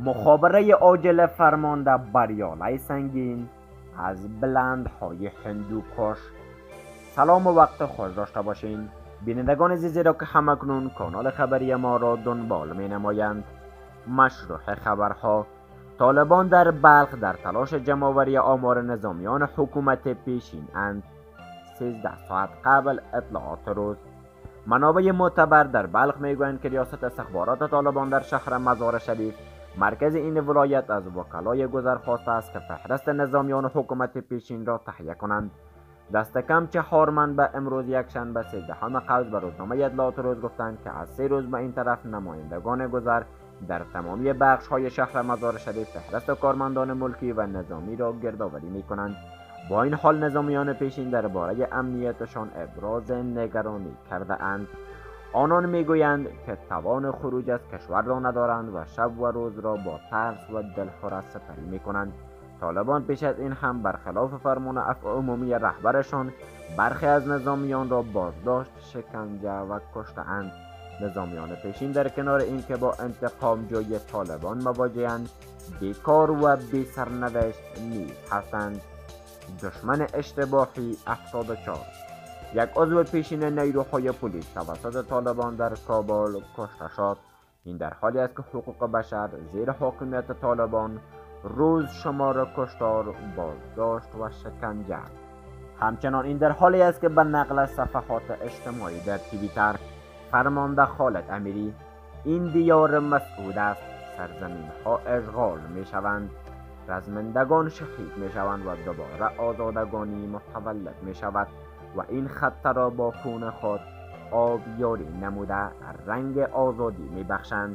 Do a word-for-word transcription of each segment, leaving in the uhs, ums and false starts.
مخابره عاجل فرمانده بریاله سنگین از بلندهای هندوکش. سلام و وقت خوش داشته باشین بینندگان عزیزی را که همکنون کانال خبری ما را دنبال می نمایند. مشروع خبرها: طالبان در بلخ در تلاش جمع‌آوری آمار نظامیان حکومت پیشین اند. سیزده ساعت قبل اطلاعات روز. منابع معتبر در بلخ میگویند که ریاست استخبارات طالبان در شهر مزار شریف مرکز این ولایت از وکلای گذر خواسته است که فهرست نظامیان حکومت پیشین را تهیه کنند. دست کم چهار منبع امروز یکشنبه سیزدهم قوس به روزنامه اطلاعات روز گفتند که از سه روز به این طرف نمایندگان گذر در تمامی بخش های شهر مزار شریف فهرست کارمندان ملکی و نظامی را گردآوری می کنند. با این حال نظامیان پیشین درباره امنیتشان ابراز نگرانی کرده اند. آنان میگویند که توان خروج از کشور را ندارند و شب و روز را با ترس و دلخوره سپری می کنند. طالبان پیش از این هم برخلاف فرمان عفو عمومی رهبرشان برخی از نظامیان را بازداشت، شکنجه و کشته اند. نظامیان پیشین در کنار اینکه با انتقام جوی طالبان مواجه‌اند، بیکار و بی سرنوشت نیز هستند. دشمن اشتباهی هفتاد و چهار. یک عضو پیشین نیروهای پلیس توسط طالبان در کابل کشته شد. این در حالی است که حقوق بشر زیر حاکمیت طالبان روز شمار کشتار، بازداشت و شکنجه. همچنان این در حالی است که به نقل از صفحات اجتماعی در توییتر فرمانده خالد امیری: این دیار مسعود است، سرزمین ها اشغال می شوند، رزمندگان شهید می شوند و دوباره آزادگانی متولد می شود و این خط را با خون خود آبیاری نموده رنگ آزادی می بخشند.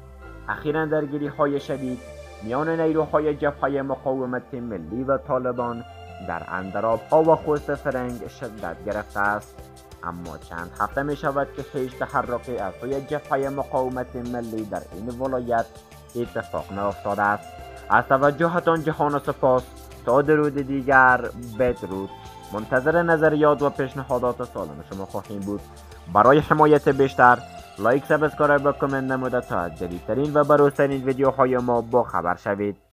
اخیراً درگیری های شدید میان نیروهای جبهه مقاومت ملی و طالبان در اندراب ها و خوست فرنگ شدت گرفته است، اما چند هفته می شود که هیچ تحرکی از سوی جبهه مقاومت ملی در این ولایت اتفاق نیفتاده است. از توجهتان جهان و سپاس. تا درود دیگر بدرود. منتظر نظریات و پیشنهادات سالم شما خواهیم بود. برای حمایت بیشتر لایک، سابسکرایب و کامنت نموده تا از جدیدترین و بروزترین ویدیوهای ما با خبر شوید.